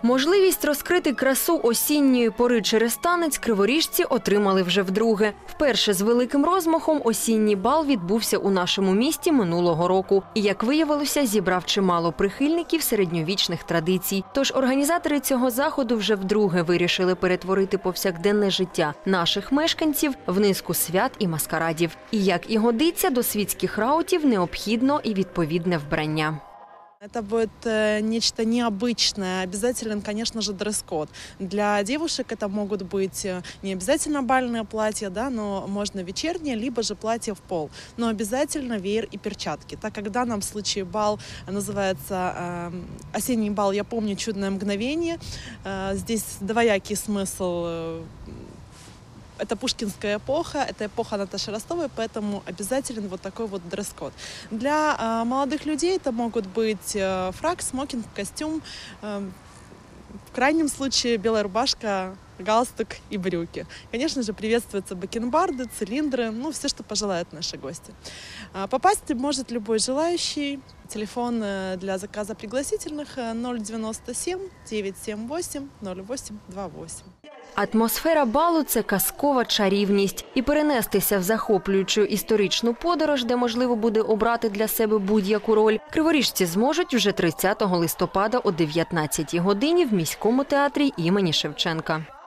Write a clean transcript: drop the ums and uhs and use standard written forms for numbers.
Можливість розкрити красу осінньої пори через танець криворіжці отримали вже вдруге. Вперше з великим розмахом осінній бал відбувся у нашому місті минулого року. І, як виявилося, зібрав чимало прихильників середньовічних традицій. Тож організатори цього заходу вже вдруге вирішили перетворити повсякденне життя наших мешканців в низку свят і маскарадів. І, як і годиться, до світських раутів необхідно і відповідне вбрання. Это будет нечто необычное. Обязателен, конечно же, дресс-код. Для девушек это могут быть не обязательно бальные платья, да, но можно вечернее, либо же платье в пол. Но обязательно веер и перчатки. Так как в данном случае бал называется «Осенний бал, я помню, чудное мгновение». Здесь двоякий смысл. Это пушкинская эпоха, это эпоха Наташи Ростовой, поэтому обязателен вот такой вот дресс-код. Для молодых людей это могут быть фрак, смокинг, костюм, в крайнем случае белая рубашка, галстук и брюки. Конечно же, приветствуются бакенбарды, цилиндры, ну, все, что пожелают наши гости. Попасть может любой желающий. Телефон для заказа пригласительных 097 978 0828. Атмосфера балу – це казкова чарівність. І перенестися в захоплюючу історичну подорож, де можливо буде обрати для себе будь-яку роль, криворіжці зможуть вже 30 листопада о 19 годині в міському театрі імені Шевченка.